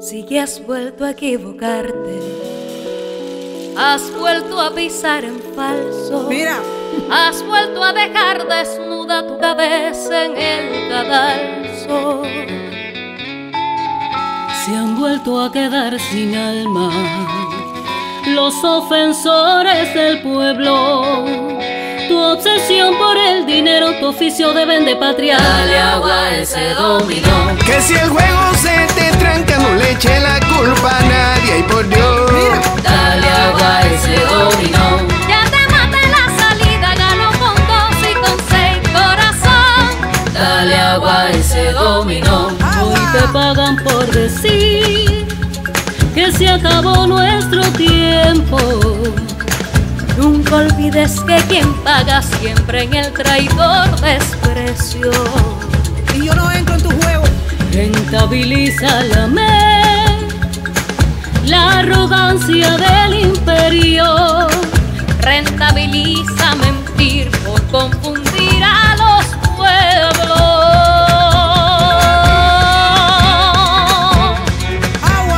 Si ya has vuelto a equivocarte, has vuelto a pisar en falso. Mira, has vuelto a dejar desnuda tu cabeza en el cadalso. Se han vuelto a quedar sin alma los ofensores del pueblo. Tu obsesión por el dinero, tu oficio de vendepatria. Dale agua a ese dominó. Que si el juego se te tranca, no le eche la culpa a nadie, y por Dios. mira. Dale agua a ese dominó. Ya te maté la salida, ganó con 2 y con 6 corazón. Dale agua a ese dominó. Hoy te pagan por decir que se acabó nuestro tiempo. Nunca olvides que quien paga siempre en el traidor desprecio. Y yo no entro en tu juego. Rentabiliza la arrogancia del imperio. Rentabiliza mentir por confundir a los pueblos. Agua.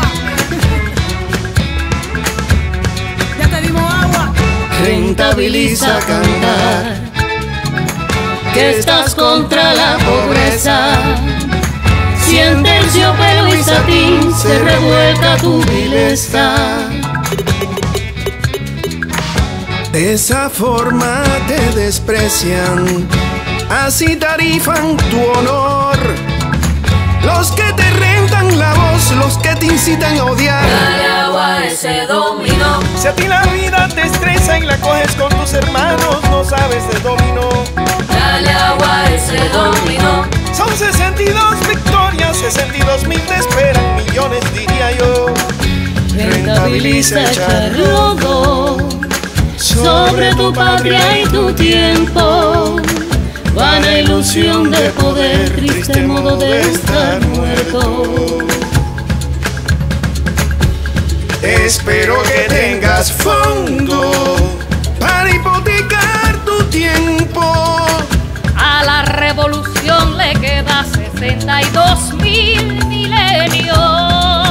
Ya te dimos agua. Rentabiliza cantar Que estás contra la pobreza. Si en terciopelo y satín se revuelca tu vileza. De esa forma te desprecian, así tarifan tu honor. Los que te rentan la voz, los que te incitan a odiar. Dale agua a ese dominó. Si a ti la vida te estresa y la coges con tus hermanos, no sabes de dominó. Dale agua a ese dominó. Son 62 victorias, 62.000 te esperan, millones diría yo. Rentabiliza echar lodo sobre tu patria y tu tiempo. Vana ilusión de poder, triste modo de estar muerto. Espero que tengas fondo para hipotecar tu tiempo. A la revolución le queda 62.000 milenios.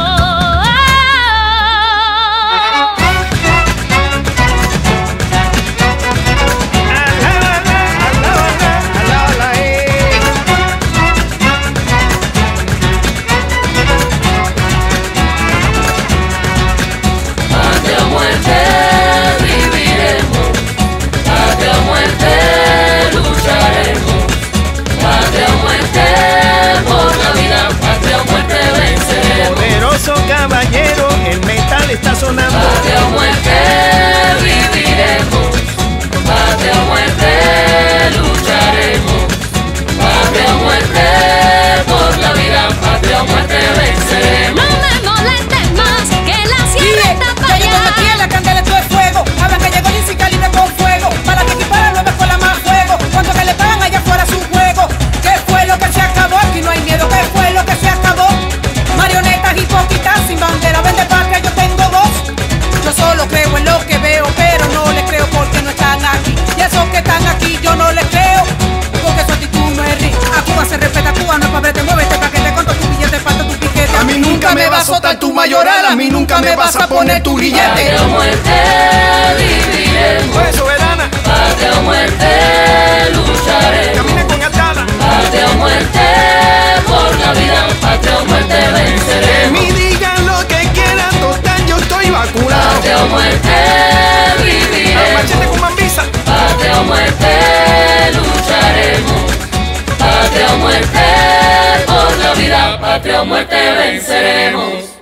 Caballero, el metal está sonando. Patria o muerte, viviremos. Patria o muerte, lucharemos. Patria o muerte, por la vida. Patria o muerte, venceremos. No me molestes más, que la sierra está para allá. Ya yo metí en la candela esto es fuego. Hablan que llegó Liz y Calibre con fuego. Para que equipara 9 escuelas más fuego. Cuando que le pagan allá afuera su juego. ¿Qué fue lo que se acabó? Aquí no hay miedo. ¿Qué fue lo que se acabó? Marionetas hipócritas sin bandera, vende patria, yo tengo voz. Yo solo creo en lo que veo, pero no les creo porque no están aquí. Y esos que están aquí yo no les creo, porque su actitud no es rica. A Cuba se respeta, Cuba no es pabrete, muévete pa' que te conto tu billete, falta tu piquete. A mí nunca me vas a soltar tu mayoral, a mí nunca me vas a poner tu grillete. Patria o muerte, viviremos. Pues soberana, Patria o muerte, lucharemos. camine con Atala. Patria o muerte, por la vida. Patria o muerte, Que venceremos. me digan lo que quieran, total yo estoy vacunado. Patria o muerte, viviremos. Machete con Mambisa. Patria o muerte, lucharemos. Patria o muerte, por la vida. Patria o muerte, venceremos.